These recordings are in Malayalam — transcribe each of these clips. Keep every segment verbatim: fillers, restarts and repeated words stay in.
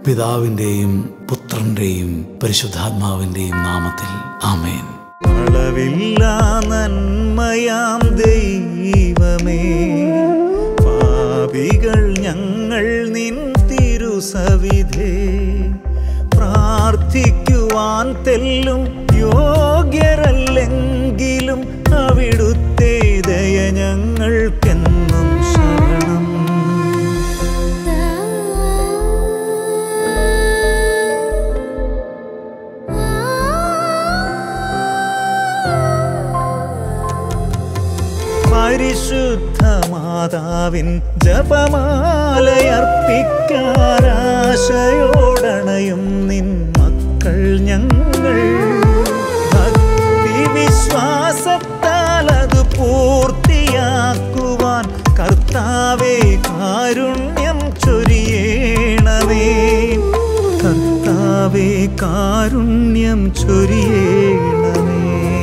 പിതാവിൻ്റെയും പുത്രൻ്റെയും പരിശുദ്ധാത്മാവിൻ്റെയും നാമത്തിൽ ആമേൻ. അളവില്ലാ നന്മയാം ദൈവമേ, പാപികൾ ഞങ്ങൾ നിൻ തിരുസവിധേ, പ്രാർത്ഥിക്കുവാൻ തെല്ലും യോഗ്യരല്ലെങ്കിലും അവിടുത്തെ ദയ ഞങ്ങൾക്കെന്നും ശരണം. പരിശുദ്ധ മാതാവിൻ ജപമാലയർപ്പിക്കാരാശയോടണയും നിൻ മക്കൾ ഞങ്ങൾ. ഭക്തി വിശ്വാസത്താൽ അത് പൂർത്തിയാക്കുവാൻ കർത്താവേ കാരുണ്യം ചൊരിയേണമേ. കർത്താവേ കാരുണ്യം ചൊരിയേണമേ.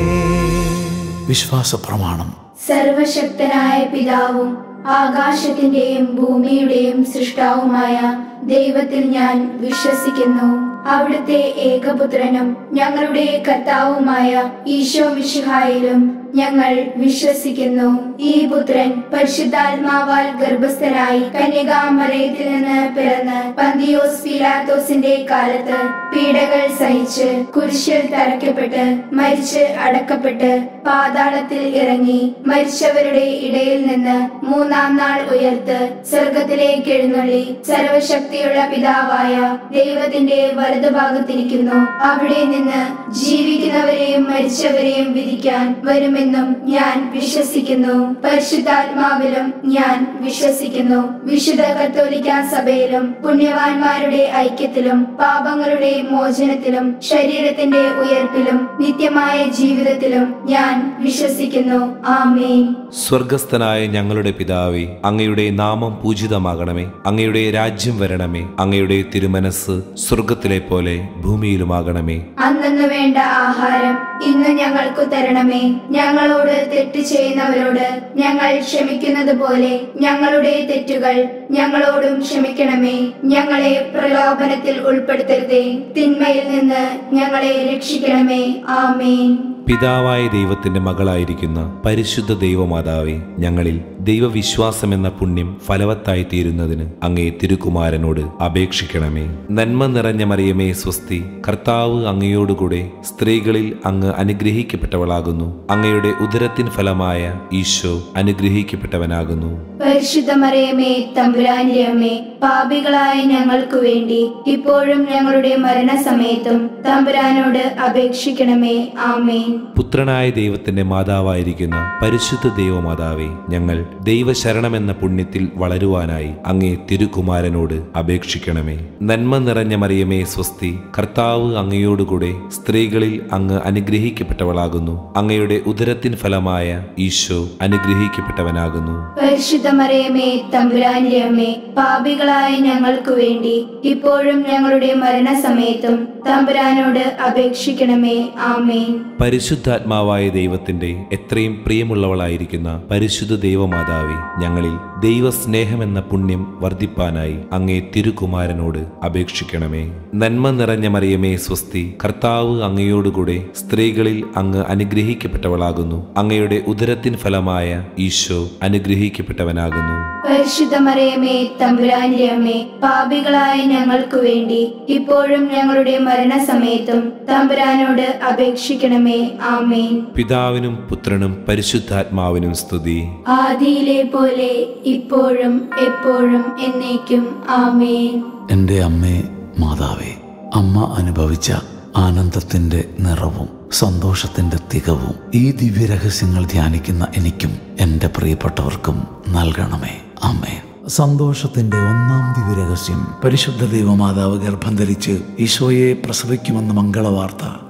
വിശ്വാസ പ്രമാണം. സർവശക്തനായ പിതാവും ആകാശത്തിന്റെയും ഭൂമിയുടെയും സൃഷ്ടാവുമായ ദൈവത്തിൽ ഞാൻ വിശ്വസിക്കുന്നു. അവിടുത്തെ ഏകപുത്രനും ഞങ്ങളുടെ കർത്താവുമായ ഈശോ മിശിഹായിലും ഞങ്ങൾ വിശ്വസിക്കുന്നു. ഈ പുത്രൻ പരിശുദ്ധാത്മാവാൽ ഗർഭസ്ഥനായി കന്യകാമറിയത്തിൽ നിന്ന് പിറന്ന് പന്തിയോസ് പീലാത്തോസിന്റെ കാലത്ത് പീഡകൾ സഹിച്ച് കുരിശിൽ തറയ്ക്കപ്പെട്ട് മരിച്ച് അടക്കപ്പെട്ട് പാതാളത്തിൽ ഇറങ്ങി മരിച്ചവരുടെ ഇടയിൽ നിന്ന് മൂന്നാം നാൾ ഉയർത്ത് സ്വർഗത്തിലേക്ക് എഴുന്നള്ളി സർവശക്തിയുള്ള പിതാവായ ദൈവത്തിന്റെ വലതുഭാഗത്തിരിക്കുന്നു. അവിടെ നിന്ന് ജീവിക്കുന്നവരെയും മരിച്ചവരെയും വിധിക്കാൻ വരുമെന്നും ഞാൻ വിശ്വസിക്കുന്നു. പരിശുദ്ധാത്മാവിലും ഞാൻ വിശ്വസിക്കുന്നു. വിശുദ്ധ കത്തോലിക്കാ സഭയിലും പുണ്യവാന്മാരുടെ ഐക്യത്തിലും പാപങ്ങളുടെ മോചനത്തിലും ശരീരത്തിന്റെ ഉയർപ്പിലും നിത്യമായ ജീവിതത്തിലും ഞാൻ വിശ്വസിക്കുന്നു. ആമേൻ. സ്വർഗസ്ഥനായ ഞങ്ങളുടെ പിതാവേ, അങ്ങയുടെ നാമം പൂജിതമാകണമേ. അങ്ങയുടെ രാജ്യം വരണമേ. അങ്ങയുടെ തിരുമനസ് സ്വർഗത്തിലെ പോലെ ഭൂമിയിലുമാകണമേ. അന്നു വേണ്ട ആഹാരം ഇന്ന് ഞങ്ങൾക്ക് തരണമേ. ഞങ്ങളോട് തെറ്റ് ചെയ്യുന്നവരോട് ഞങ്ങൾ ക്ഷമിക്കുന്നത് പോലെ ഞങ്ങളുടെ തെറ്റുകൾ ഞങ്ങളോടും ക്ഷമിക്കണമേ. ഞങ്ങളെ പ്രലോഭനത്തിൽ ഉൾപ്പെടുത്തരുതേ, തിന്മയിൽ നിന്ന് ഞങ്ങളെ രക്ഷിക്കണമേ. ആമേൻ. പിതാവായ ദൈവത്തിന്റെ മകളായിരിക്കുന്ന പരിശുദ്ധ ദൈവമാതാവേ, ഞങ്ങളിൽ ദൈവവിശ്വാസം എന്ന പുണ്യം ഫലവത്തായി തീരുന്നതിന് അങ്ങേ തിരുകുമാരനോട് അപേക്ഷിക്കണമേ. നന്മ നിറഞ്ഞ മറിയമേ സ്വസ്തി, കർത്താവ് അങ്ങയോടുകൂടെ സ്ത്രീകളിൽ അങ്ങ് അനുഗ്രഹിക്കപ്പെട്ടവളാകുന്നു. അങ്ങയുടെ ഉദരത്തിൻ ഫലമായ ഈശോ അനുഗ്രഹിക്കപ്പെട്ടവനാകുന്നു. പരിശുദ്ധ മറിയമേ തമ്പുരാന്റെ അമ്മേ, പാപികളായ ഞങ്ങൾക്ക് വേണ്ടി ഇപ്പോഴും ഞങ്ങളുടെ മരണസമയത്തും തമ്പുരാനോട് അപേക്ഷിക്കണമേ. ആമേൻ. പുത്രനായ ദൈവത്തിന്റെ മാതാവായിരിക്കുന്ന പരിശുദ്ധ ദൈവമാതാവേ, ഞങ്ങൾ ദൈവശരണമെന്ന പുണ്യത്തിൽ വളരുവാനായി അങ്ങേ തിരുകുമാരനോട് അപേക്ഷിക്കണമേ. നന്മ നിറഞ്ഞ മറിയമേ സ്വസ്തി, കർത്താവ് അങ്ങയോടുകൂടെ സ്ത്രീകളിൽ അങ്ങ് അനുഗ്രഹിക്കപ്പെട്ടവളാകുന്നു. അങ്ങയുടെ ഉദരത്തിൻ ഫലമായ ഈശോ അനുഗ്രഹിക്കപ്പെട്ടവനാകുന്നു. പരിശുദ്ധ മറിയമേ തമ്പുരാന്റെ അമ്മേ, പാപികളായ ഞങ്ങൾക്ക് വേണ്ടി ഇപ്പോഴും ഞങ്ങളുടെ മരണസമയത്തും തമ്പുരാനോട് അപേക്ഷിക്കണമേ. ആമേൻ. പരിശുദ്ധാത്മാവായ ദൈവത്തിന്റെ എത്രയും പ്രിയമുള്ളവളായിരിക്കുന്ന പരിശുദ്ധ ദൈവമാതാവേ, ഞങ്ങളിൽ ദൈവസ്നേഹമെന്ന പുണ്യം വർദ്ധിപ്പാനായി അങ്ങേ തിരുകുമാരനോട് അപേക്ഷിക്കണമേ. നന്മ നിറഞ്ഞ മറിയമേ സ്വസ്തി, കർത്താവ് അങ്ങയോടുകൂടെ സ്ത്രീകളിൽ അങ്ങ് അനുഗ്രഹിക്കപ്പെട്ടവളാകുന്നു. അങ്ങയുടെ ഉദരത്തിൻ ഫലമായ ഈശോ അനുഗ്രഹിക്കപ്പെട്ടവനാകുന്നു. പരിശുദ്ധ മറിയമേ തമ്പുരാന്റെ അമ്മേ, പാപികളായ ഞങ്ങൾക്ക് വേണ്ടി ഇപ്പോഴും ഞങ്ങളുടെ മരണസമയത്തും തമ്പുരാനോട് അപേക്ഷിക്കണമേ. ആമേൻ. പിതാവിനും പുത്രനും പരിശുദ്ധാത്മാവിനും സ്തുതി. ആദിയിലെ പോലെ ഇപ്പോഴും എപ്പോഴും എന്നേക്കും. ആമേൻ. എൻ്റെ അമ്മേ മാതാവേ, അമ്മ അനുഭവിച്ച ആനന്ദത്തിൻ്റെ നിറവും സന്തോഷത്തിൻ്റെ തികവും ഈ ദിവ്യരഹസ്യങ്ങൾ ധ്യാനിക്കുന്ന എനിക്കും എൻ്റെ പ്രിയപ്പെട്ടവർക്കും നൽകണമേ. ആമേൻ. സന്തോഷത്തിൻ്റെ ഒന്നാം ദിവ്യരഹസ്യം, പരിശുദ്ധ ദൈവമാതാവ് ഗർഭം ധരിച്ച് ഈശോയെ പ്രസവിക്കുമെന്ന മംഗളവാർത്ത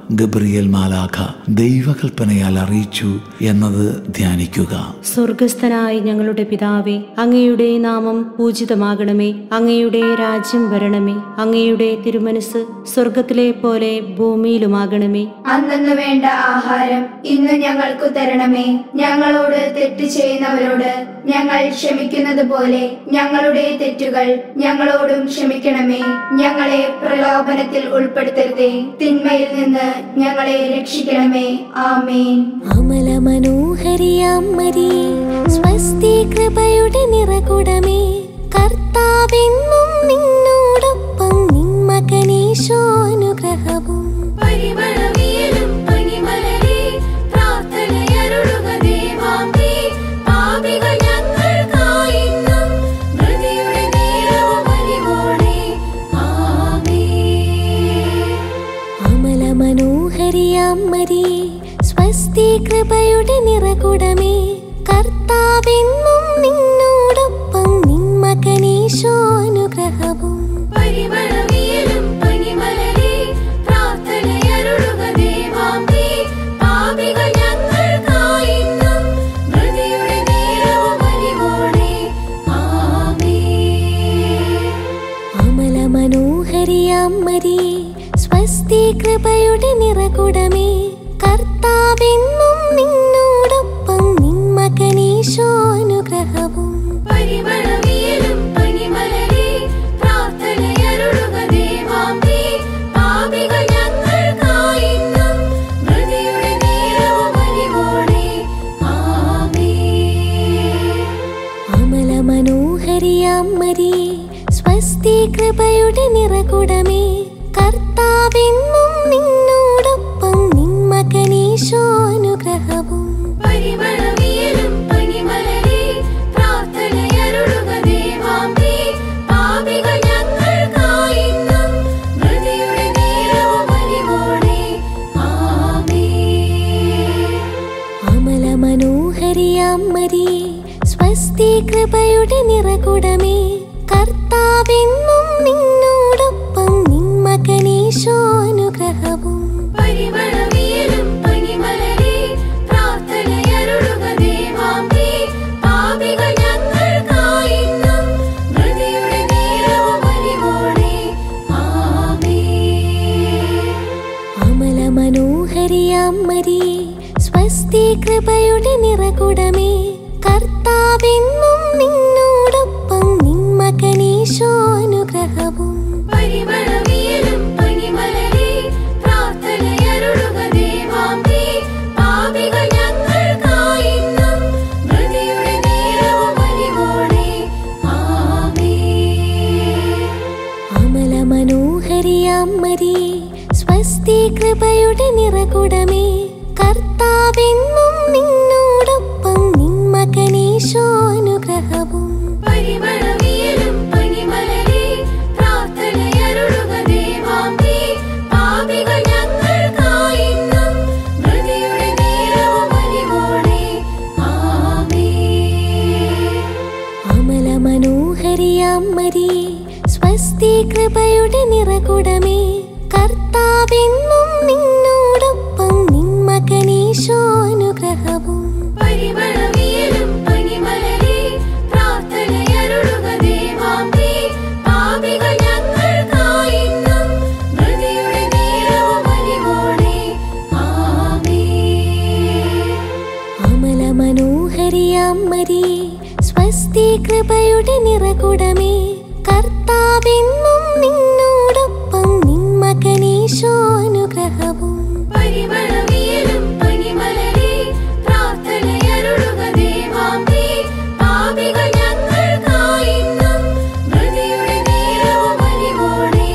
ഗബ്രിയേൽ മാലാഖ ദൈവകൽപ്പനയാൽ അറിയിച്ചു എന്നത് ധ്യാനിക്കുക. സ്വർഗസ്ഥനായ ഞങ്ങളുടെ പിതാവേ, അങ്ങയുടെ നാമം പൂജിതമാകണമേ. അങ്ങയുടെ രാജ്യം വരണമേ. അങ്ങയുടെ തിരുമനസ് സ്വർഗത്തിലെ പോലെ ഭൂമിയിലുമാകണമേ. അന്നു വേണ്ട ആഹാരം ഇന്ന് ഞങ്ങൾക്ക് തരണമേ. ഞങ്ങളോട് തെറ്റ് ചെയ്യുന്നവരോട് ഞങ്ങൾ ക്ഷമിക്കുന്നത് പോലെ ഞങ്ങളുടെ തെറ്റുകൾ ഞങ്ങളോടും ക്ഷമിക്കണമേ. ഞങ്ങളെ പ്രലോഭനത്തിൽ ഉൾപ്പെടുത്തരുതേ, തിന്മയിൽ നിന്ന് ഞങ്ങളെ രക്ഷിക്കണമേ. ആമേൻ. അമല മനോഹരിയാം മരിയേ, സ്വസ്തി കൃപയുടെ നിറകുടമേ, കർത്താവെന്നും നിന്നോടൊപ്പം നിൻ മകനീശോ അനുഗ്രഹവും പരിമളവിയലും പനിമലരേ, പ്രാർത്ഥനയരുളുക ദേവാംബേ. പാപികൾ ഞങ്ങൾക്കായിന്നും മൃതിയുടെ നേരവും അലിവോടെ. ആമേൻ. അമല മനോഹരിയാം മരിയേ, സ്വസ്തി കൃപയുടെ നിറകുടമേ, കർത്താവെന്നും നിന്നോടൊപ്പം നിൻ മകനീശോ അനുഗ്രഹവും പരിമളവിയലും പനിമലരേ, പ്രാർത്ഥനയരുളുക ദേവാംബേ. പാപികൾ ഞങ്ങൾക്കായിന്നും മൃതിയുടെ നേരവും അലിവോടെ. ആമേൻ. അമല മനോഹരിയാം മരിയേ, സ്വസ്തി കൃപയുടെ നിറകുടമേ, കർത്താവെന്നും നിന്നോടൊപ്പം നിൻ മകനീശോ അനുഗ്രഹവും പരിമളവിയലും പനിമലരേ, പ്രാർത്ഥനയരുളുക ദേവാംബേ. പാപികൾ ഞങ്ങൾക്കായിന്നും മൃതിയുടെ നേരവും അലിവോടെ. ആമേൻ. അമല മനോഹരിയാം മരിയേ, സ്വസ്തി കൃപയുടെ നിറകുടമേ, കർത്താവെന്നും നിന്നോടൊപ്പം നിൻ മകനീശോ അനുഗ്രഹവും പരിമളവിയലും പനിമലരേ, പ്രാർത്ഥനയരുളുക ദേവാംബേ. പാപികൾ ഞങ്ങൾക്കായിന്നും മൃതിയുടെ നേരവും അലിവോടെ. ആമേൻ. അമല മനോഹരിയാം മരിയേ, സ്വസ്തി കൃപയുടെ നിറകുടമേ, കർത്താവെന്നും നിന്നോടൊപ്പം നിൻ മകനീശോ അനുഗ്രഹവും പരിമളവിയലും പനിമലരേ, പ്രാർത്ഥനയരുളുക ദേവാംബേ. പാപികൾ ഞങ്ങൾക്കായിന്നും മൃതിയുടെ നേരവും അലിവോടെ. ആമേൻ. അമല മനോഹരിയാം മരിയേ, സ്വസ്തി കൃപയുടെ നിറകുടമേ, കർത്താവെന്നും നിന്നോടൊപ്പം നിൻ മകനീശോ അനുഗ്രഹവും പരിമളവിയലും പനിമലരേ, പ്രാർത്ഥനയരുളുക ദേവാംബേ. പാപികൾ ഞങ്ങൾക്കായിന്നും മൃതിയുടെ നേരവും അലിവോടെ. ആമേൻ. അമല മനോഹരിയാം മരിയേ, സ്വസ്തി കൃപയുടെ നിറകുടമേ, കർത്താവെന്നും നിന്നോടൊപ്പം നിൻ മകനീശോ അനുഗ്രഹവും പരിമളവിയലും പനിമലരേ, പ്രാർത്ഥനയരുളുക ദേവാംബേ. പാപികൾ ഞങ്ങൾക്കായിന്നും മൃതിയുടെ നേരവും അലിവോടെ. ആമേൻ. അമല മനോഹരിയാം മരിയേ, സ്വസ്തി കൃപയുടെ നിറകുടമേ, കർത്താവെന്നും നിന്നോടൊപ്പം നിൻ മകനീശോ അനുഗ്രഹവും പരിമളവിയലും പനിമലരേ, പ്രാർത്ഥനയരുളുക ദേവാംബേ. പാപികൾ ഞങ്ങൾക്കായിന്നും മൃതിയുടെ നേരവും അലിവോടെ. ആമേൻ. അമല മനോഹരിയാം മരിയേ, സ്വസ്തി കൃപയുടെ നിറകുടമേ, കർത്താവെന്നും നിന്നോടൊപ്പം നിൻ മകനീശോ അനുഗ്രഹവും പരിമളവിയലും പനിമലരേ, പ്രാർത്ഥനയരുളുക ദേവാംബേ. പാപികൾ ഞങ്ങൾക്കായിന്നും മൃതിയുടെ നേരവും അലിവോടെ.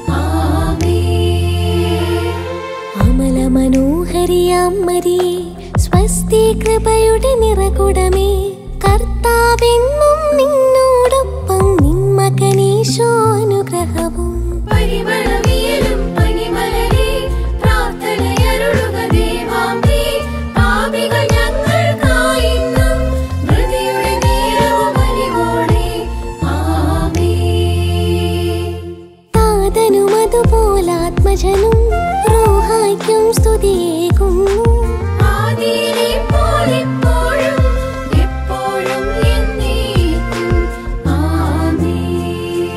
ആമേൻ. അമല മനോഹരിയാം മരിയേ, സ്വസ്തി കൃപയുടെ നിറകുടമേ, കർത്താവെന്നും നിന്നോടൊപ്പം നിൻ മകനീശോ അനുഗ്രഹവും പരിമളവിയലും പനിമലരേ, പ്രാർത്ഥനയരുളുക ദേവാംബേ. പാപികൾ ഞങ്ങൾക്കായിന്നും മൃതിയുടെ നേരവും അലിവോടെ. ആമേൻ. താതനുമതുപോലെ ലോലാത്മജനും റൂഹായ്ക്കും സ്തുതിയേകുന്നു. ആദിയിലെ പോലെപ്പോഴും എപ്പോഴും എന്നേക്കും. ആമേൻ.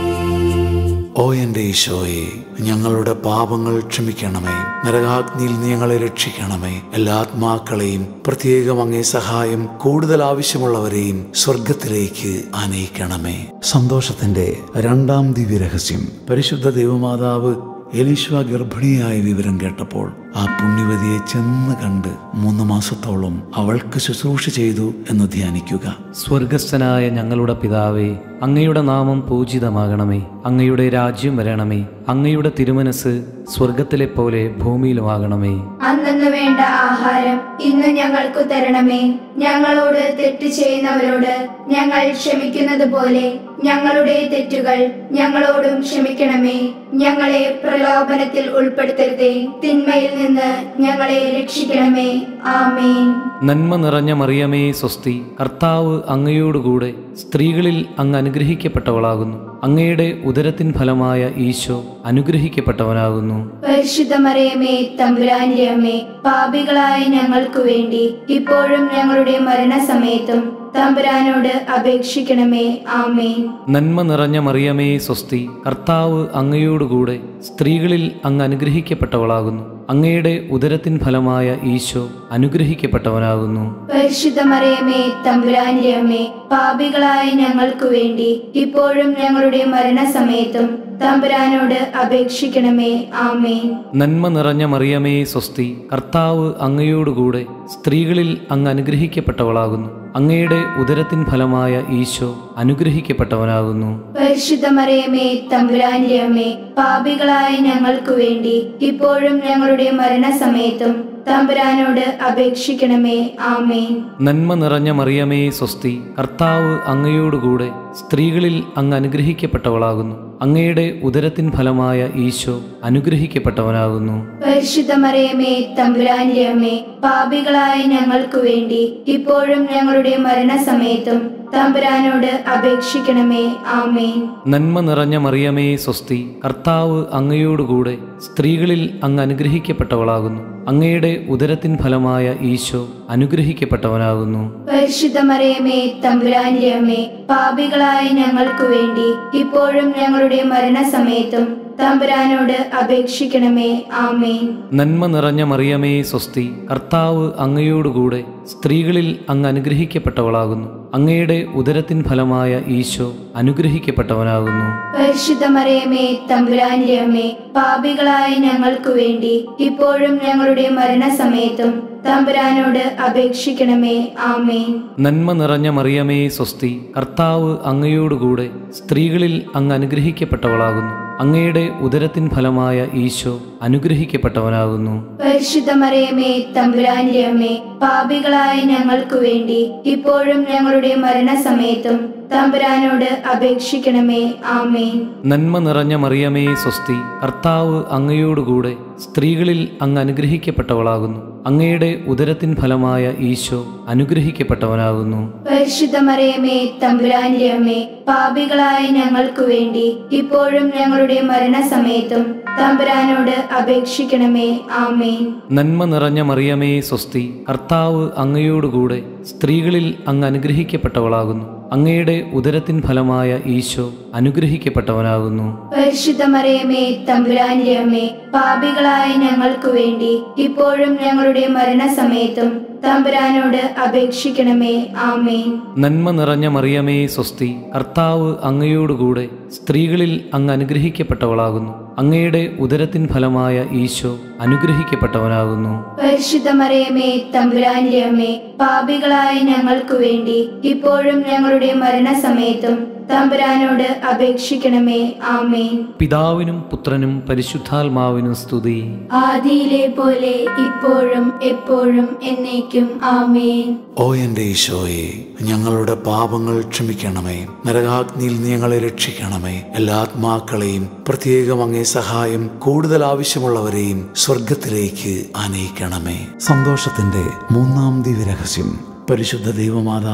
ഓ എൻ്റെ ഈശോയെ, ഞങ്ങളുടെ പാപങ്ങൾ ക്ഷമിക്കണമേ. നരകാഗ്നിയിൽ നീ ഞങ്ങളെ രക്ഷിക്കണമേ. എല്ലാ ആത്മാക്കളെയും, പ്രത്യേകം അങ്ങേ സഹായം കൂടുതൽ ആവശ്യമുള്ളവരെയും സ്വർഗത്തിലേക്ക് ആനയിക്കണമേ. സന്തോഷത്തിന്റെ രണ്ടാം ദിവ്യരഹസ്യം. പരിശുദ്ധ ദൈവമാതാവ് എലീശ ഗർഭിണിയായ വിവരം കേട്ടപ്പോൾ ആ പുണ്യവതിയെ ചെന്ന് കണ്ട് മൂന്ന് മാസത്തോളം അവൾക്ക് ശുശ്രൂഷ ചെയ്തു എന്ന് ധ്യാനിക്കുക. സ്വർഗസ്ഥനായ ഞങ്ങളുടെ പിതാവേ, അങ്ങയുടെ നാമം പൂജിതമാകണമേ. അങ്ങയുടെ രാജ്യം വരണമേ. അങ്ങയുടെ തിരുമനസ് സ്വർഗത്തിലെ പോലെ ഭൂമിയിലുമാകണമേ. അന്നു വേണ്ട ആഹാരം ഇന്ന് ഞങ്ങൾക്ക് തരണമേ. ഞങ്ങളോട് തെറ്റ് ചെയ്യുന്നവരോട് ഞങ്ങൾ ക്ഷമിക്കുന്നത് പോലെ ഞങ്ങളുടെ തെറ്റുകൾ ഞങ്ങളോടും ക്ഷമിക്കണമേ. ഞങ്ങളെ പ്രലോഭനത്തിൽ ഉൾപ്പെടുത്തരുതേ, തിന്മയിൽ നിന്ന് ഞങ്ങളെ രക്ഷിക്കണമേ. ആമേൻ. നന്മ നിറഞ്ഞ മറിയമേ സ്വസ്തി, കർത്താവ് അങ്ങയോടുകൂടെ സ്ത്രീകളിൽ അങ്ങ് അനുഗ്രഹിക്കപ്പെട്ടവളാകുന്നു. അങ്ങയുടെ ഉദരത്തിൻ ഫലമായ ഈശോ അനുഗ്രഹിക്കപ്പെട്ടവനാകുന്നു. പരിശുദ്ധ മറിയമേ, തമ്പുരാന്റെ അമ്മേ, പാപികളായ ഞങ്ങൾക്ക് വേണ്ടി ഇപ്പോഴും ഞങ്ങളുടെ മരണസമയത്തും തമ്പുരാനോട് അപേക്ഷിക്കണമേ. ആമേൻ. നന്മ നിറഞ്ഞ മറിയമേ സ്വസ്തി, കർത്താവ് അങ്ങയോടുകൂടെ സ്ത്രീകളിൽ അങ്ങ് അനുഗ്രഹിക്കപ്പെട്ടവളാകുന്നു. അങ്ങയുടെ ഉദരത്തിൻ ഫലമായ ഈശോ അനുഗ്രഹിക്കപ്പെട്ടവനാകുന്നു. പരിശുദ്ധ മറിയമേ, തമ്പുരാന്റെ അമ്മേ, പാപികളായ ഞങ്ങൾക്ക് വേണ്ടി ഇപ്പോഴും ഞങ്ങളുടെ മരണസമയത്തും തമ്പുരാനോട് അപേക്ഷിക്കണമേ. ആമേൻ. നന്മ നിറഞ്ഞ മറിയമേ സ്വസ്തി, കർത്താവ് അങ്ങയോടുകൂടെ സ്ത്രീകളിൽ അങ്ങ് അനുഗ്രഹിക്കപ്പെട്ടവളാകുന്നു. അങ്ങയുടെ ഉദരത്തിൻ ഫലമായ ഈശോ അനുഗ്രഹിക്കപ്പെട്ടവനാകുന്നു. പരിശുദ്ധ മറിയമേ, തമ്പുരാന്റെ അമ്മേ, പാപികളായ ഞങ്ങൾക്ക് വേണ്ടി ഇപ്പോഴും ഞങ്ങളുടെ മരണസമയത്തും തമ്പുരാനോട് അപേക്ഷിക്കണമേ. ആമേൻ. നന്മ നിറഞ്ഞ മറിയമേ സ്വസ്തി, കർത്താവ് അങ്ങയോടുകൂടെ സ്ത്രീകളിൽ അങ്ങ് അനുഗ്രഹിക്കപ്പെട്ടവളാകുന്നു. അങ്ങയുടെ ഉദരത്തിൻ ഫലമായ ഈശോ അനുഗ്രഹിക്കപ്പെട്ടവനാകുന്നു. പരിശുദ്ധ മറിയമേ, തമ്പുരാന്റെ അമ്മേ, പാപികളായ ഞങ്ങൾക്ക് വേണ്ടി ഇപ്പോഴും ഞങ്ങളുടെ മരണസമയത്തും തമ്പുരാനോട് അപേക്ഷിക്കണമേ. ആമേൻ. നന്മ നിറഞ്ഞ മറിയമേ സ്വസ്തി, കർത്താവ് അങ്ങയോടുകൂടെ സ്ത്രീകളിൽ അങ്ങ് അനുഗ്രഹിക്കപ്പെട്ടവളാകുന്നു. അങ്ങയുടെ ഉദരത്തിൻ ഫലമായ ഈശോ അനുഗ്രഹിക്കപ്പെട്ടവനാകുന്നു. പരിശുദ്ധ മറിയമേ, തമ്പുരാന്റെ അമ്മേ, പാപികളായ ഞങ്ങൾക്ക് വേണ്ടി ഇപ്പോഴും ഞങ്ങളുടെ മരണസമയത്തും തമ്പുരാനോട് അപേക്ഷിക്കണമേ. ആമേൻ. നന്മ നിറഞ്ഞ മറിയമേ സ്വസ്തി, കർത്താവ് അങ്ങയോടുകൂടെ സ്ത്രീകളിൽ അങ്ങ് അനുഗ്രഹിക്കപ്പെട്ടവളാകുന്നു. അങ്ങയുടെ ഉദരത്തിൻ ഫലമായ ഈശോ അനുഗ്രഹിക്കപ്പെട്ടവനാകുന്നു. പരിശുദ്ധ മറിയമേ, തമ്പുരാന്റെ അമ്മേ, പാപികളായ ഞങ്ങൾക്ക് വേണ്ടി ഇപ്പോഴും ഞങ്ങളുടെ മരണസമയത്തും തമ്പുരാനോട് അപേക്ഷിക്കണമേ. ആമേൻ. നന്മ നിറഞ്ഞ മറിയമേ സ്വസ്തി, കർത്താവ് അങ്ങയോടുകൂടെ സ്ത്രീകളിൽ അങ്ങ് അനുഗ്രഹിക്കപ്പെട്ടവളാകുന്നു. അങ്ങയുടെ ഉദരത്തിൻ ഫലമായ ഈശോ അനുഗ്രഹിക്കപ്പെട്ടവനാകുന്നു. പരിശുദ്ധ മറിയമേ, തമ്പുരാന്റെ അമ്മേ, പാപികളായ ഞങ്ങൾക്ക് വേണ്ടി ഇപ്പോഴും ഞങ്ങളുടെ മരണസമയത്തും തമ്പുരാനോട് അപേക്ഷിക്കണമേ. ആമേൻ. നന്മ നിറഞ്ഞ മറിയമേ സ്വസ്തി, കർത്താവ് അങ്ങയോടുകൂടെ സ്ത്രീകളിൽ അങ്ങ് അനുഗ്രഹിക്കപ്പെട്ടവളാകുന്നു. അങ്ങയുടെ ഉദരത്തിൻ ഫലമായ ഈശോ അനുഗ്രഹിക്കപ്പെട്ടവനാകുന്നു. പരിശുദ്ധ മറിയമേ, തമ്പുരാന്റെ അമ്മേ, പാപികളായ ഞങ്ങൾക്ക് വേണ്ടി ഇപ്പോഴും ഞങ്ങളുടെ മരണസമയത്തും തമ്പുരാനോട് അപേക്ഷിക്കണമേ. ആമേൻ. നന്മ നിറഞ്ഞ മറിയമേ സ്വസ്തി, കർത്താവ് അങ്ങയോടുകൂടെ സ്ത്രീകളിൽ അങ്ങ് അനുഗ്രഹിക്കപ്പെട്ടവളാകുന്നു. അങ്ങയുടെ ഉദരത്തിൻ ഫലമായ ഈശോ അനുഗ്രഹിക്കപ്പെട്ടവനാകുന്നു. പരിശുദ്ധ മറിയമേ, തമ്പുരാന്റെ അമ്മേ, പാപികളായ ഞങ്ങൾക്ക് വേണ്ടി ഇപ്പോഴും ഞങ്ങളുടെ മരണസമയത്തും തമ്പുരാനോട് അപേക്ഷിക്കണമേ. ആമേൻ. നന്മ നിറഞ്ഞ മറിയമേ സ്വസ്തി, കർത്താവ് അങ്ങയോടുകൂടെ സ്ത്രീകളിൽ അങ്ങ് അനുഗ്രഹിക്കപ്പെട്ടവളാകുന്നു. അങ്ങയുടെ ഉദരത്തിൻ ഫലമായ ഈശോ അനുഗ്രഹിക്കപ്പെട്ടവനാകുന്നു. പരിശുദ്ധ മറിയമേ, തമ്പുരാന്റെ അമ്മേ, പാപികളായ ഞങ്ങൾക്ക് വേണ്ടി ഇപ്പോഴും ഞങ്ങളുടെ മരണസമയത്തും തമ്പുരാനോട് അപേക്ഷിക്കണമേ. ആമേൻ. പിതാവിനും പുത്രനും പരിശുദ്ധാത്മാവിനും സ്തുതി. ആദിയിലെ പോലെ ഇപ്പോഴും എപ്പോഴും എന്നേക്കും. ആമേൻ. ഓ എൻ്റെ ഈശോയെ, ഞങ്ങളുടെ പാപങ്ങൾ ക്ഷമിക്കണമേ. നരകാഗ്നിയിൽ നീ ഞങ്ങളെ രക്ഷിക്കണമേ. എല്ലാ ആത്മാക്കളെയും, പ്രത്യേകം അങ്ങേ സഹായം കൂടുതൽ ആവശ്യമുള്ളവരെയും സ്വർഗത്തിലേക്ക് ആനയിക്കണമേ. സന്തോഷത്തിന്റെ മൂന്നാം ദിവ്യരഹസ്യം. പരിശുദ്ധ ദൈവമാതാവ്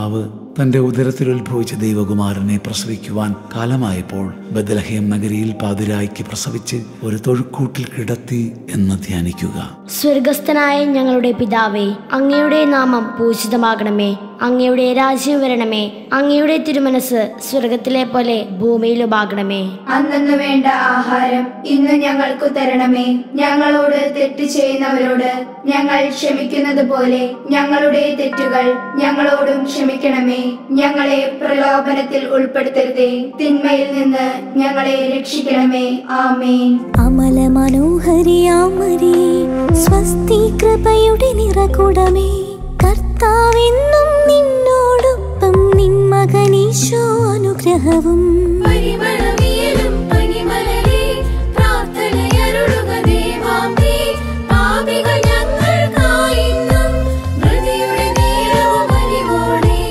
തന്റെ ഉദരത്തിൽ ഉത്ഭവിച്ച ദൈവകുമാരനെ പ്രസവിക്കുവാൻ കാലമായപ്പോൾ ബത്ലഹേം നഗരിയിൽ പാതിരായ്ക്ക് പ്രസവിച്ച് ഒരു തൊഴുക്കൂട്ടിൽ കിടത്തി എന്ന് ധ്യാനിക്കുക. സ്വർഗസ്ഥനായ ഞങ്ങളുടെ പിതാവേ, അങ്ങയുടെ നാമം പൂജിതമാകണമേ. അങ്ങയുടെ രാജ്യം വരണമേ. അങ്ങയുടെ തിരുമനസ് സ്വർഗത്തിലെ പോലെ ഭൂമിയിലുമാകണമേ. അന്നു വേണ്ട ആഹാരം ഇന്ന് ഞങ്ങൾക്ക് തരണമേ. ഞങ്ങളോട് തെറ്റ് ചെയ്യുന്നവരോട് ഞങ്ങൾ ക്ഷമിക്കുന്നത് പോലെ ഞങ്ങളുടെ തെറ്റുകൾ ഞങ്ങളോടും ക്ഷമിക്കണമേ. ഞങ്ങളെ പ്രലോഭനത്തിൽ ഉൾപ്പെടുത്തരുതേ, തിന്മയിൽ നിന്ന് ഞങ്ങളെ രക്ഷിക്കണമേ. ആമേൻ. അമല മനോഹരിയാമരി സ്വസ്തി കൃപയുടെ നിറകുടമേ, കർത്താവെന്നും നിന്നോടൊപ്പം നിൻ മകനീശോ അനുഗ്രഹവും പരിമളവിയലും പനിമലരെ പ്രാർത്ഥനയരുളുക ദേവാംബേ. പാപികൾ ഞങ്ങൾക്കായിന്നും മൃതിയുടെ നേരവും അലിവോടെ.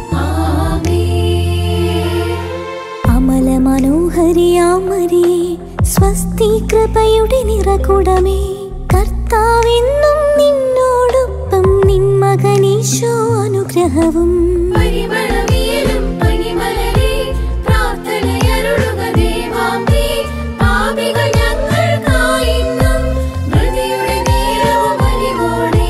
ആമേൻ. അമല മനോഹരിയാമരി സ്വസ്തി കൃപയുടെ നിറകുടമേ, കർത്താവെന്നും നിന്നോടൊപ്പം നിൻ മകനീശോ അനുഗ്രഹവും പരിമളവിയലും പനിമലരെ പ്രാർത്ഥനയരുളുക ദേവാംബേ. പാപികൾ ഞങ്ങൾക്കായിന്നും മൃതിയുടെ നേരവും അലിവോടെ.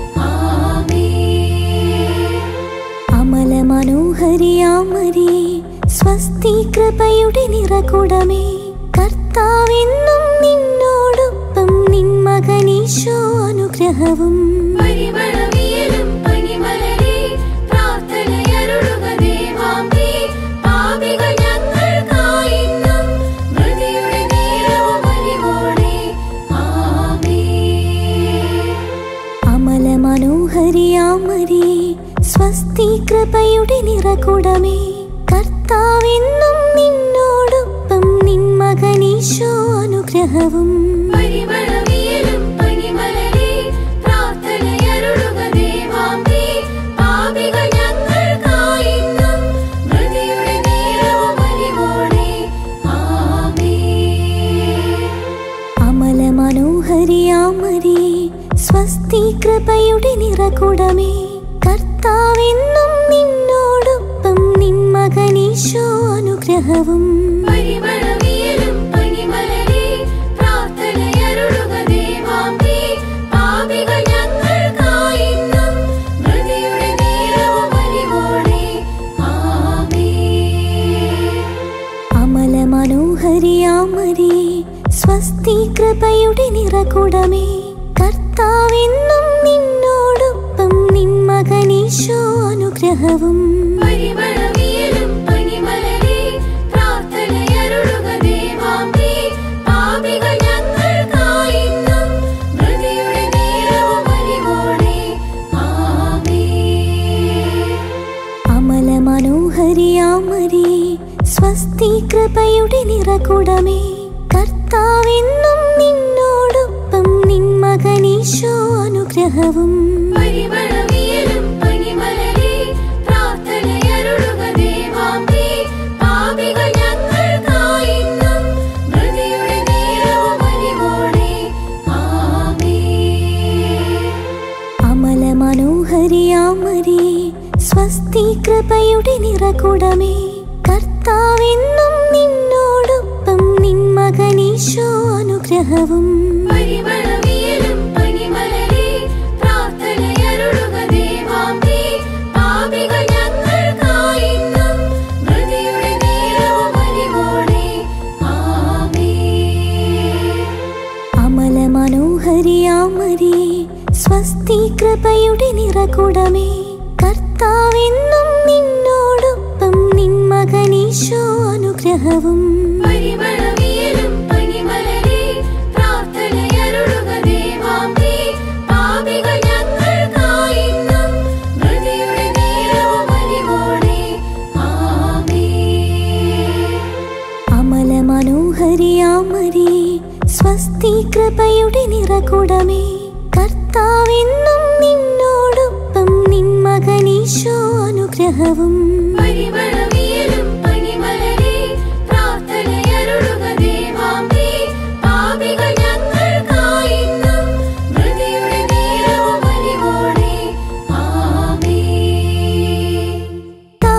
ആമേൻ. അമല മനോഹരിയാമരി സ്വസ്തി കൃപയുടെ നിറകുടമേ, കർത്താവെന്നും നിന്നോടൊപ്പം നിൻ മകനീശോ അനുഗ്രഹവും പരിമളവിയലും പനിമലരെ പ്രാർത്ഥനയരുളുക ദേവാംബേ. പാപികൾ ഞങ്ങൾക്കായിന്നും മൃതിയുടെ നേരവും അലിവോടെ. ആമേൻ. അമല മനോഹരിയാമരി സ്വസ്തി കൃപയുടെ നിറകുടമേ, കർത്താവെന്നും നിന്നോടൊപ്പം നിൻ മകനീശോ അനുഗ്രഹവും പരിമളവിയലും പനിമലരെ പ്രാർത്ഥനയരുളുക ദേവാംബേ. പാപികൾ ഞങ്ങൾക്കായിന്നും മൃതിയുടെ നേരവും അലിവോടെ. ആമേൻ. അമല മനോഹരിയാമരി സ്വസ്തി കൃപയുടെ നിറകുടമേ, കർത്താവെന്നും നിന്നോടൊപ്പം നിൻ മകനീശോ അനുഗ്രഹവും പരിമളവിയലും പനിമലരെ പ്രാർത്ഥനയരുളുക ദേവാംബേ. പാപികൾ ഞങ്ങൾക്കായിന്നും മൃതിയുടെ നേരവും അലിവോടെ. ആമേൻ. അമല മനോഹരിയാമരി സ്വസ്തി കൃപയുടെ നിറകുടമേ, കർത്താവെന്നും നിന്നോടൊപ്പം നിൻ മകനീശോ അനുഗ്രഹവും പരിമളവിയലും പനിമലരെ പ്രാർത്ഥനയരുളുക ദേവാംബേ. പാപികൾ ഞങ്ങൾക്കായിന്നും മൃതിയുടെ നേരവും അലിവോടെ. ആമേൻ. അമല മനോഹരിയാമരി സ്വസ്തി കൃപയുടെ നിറകുടമേ, കർത്താവെന്നും നിന്നോടൊപ്പം നിൻ മകനീശോ അനുഗ്രഹവും പരിമളവിയലും പനിമലരെ പ്രാർത്ഥനയരുളുക ദേവാംബേ. പാപികൾ ഞങ്ങൾക്കായിന്നും മൃതിയുടെ നേരവും അലിവോടെ. ആമേൻ. അമല മനോഹരിയാമരി സ്വസ്തി കൃപയുടെ നിറകുടമേ, കർത്താവെന്നും നിന്നോടൊപ്പം നിൻ മകനീശോ അനുഗ്രഹവും പരിമളവിയലും പനിമലരെ പ്രാർത്ഥനയരുളുക ദേവാംബേ. പാപികൾ ഞങ്ങൾക്കായിന്നും മൃതിയുടെ നേരവും അലിവോടെ. ആമേൻ. അമല മനോഹരിയാമരി സ്വസ്തി കൃപയുടെ നിറകുടമേ, കർത്താവെന്നും നിന്നോടൊപ്പം നിൻ മകനീശോ അനുഗ്രഹവും പരിമളവിയലും പനിമലരെ പ്രാർത്ഥനയരുളുക ദേവാംബേ. പാപികൾ ഞങ്ങൾക്കായിന്നും മൃതിയുടെ നേരവും അലിവോടെ. ആമേൻ. അമല മനോഹരിയാമരി സ്വസ്തി കൃപയുടെ നിറകുടമേ, കർത്താവെന്നും നിന്നോടൊപ്പം നിൻ മകനീശോ അനുഗ്രഹവും പരിമളവിയലും പനിമലരെ പ്രാർത്ഥനയരുളുക ദേവാംബേ. പാപികൾ ഞങ്ങൾക്കായിന്നും മൃതിയുടെ നേരവും അലിവോടെ. ആമേൻ.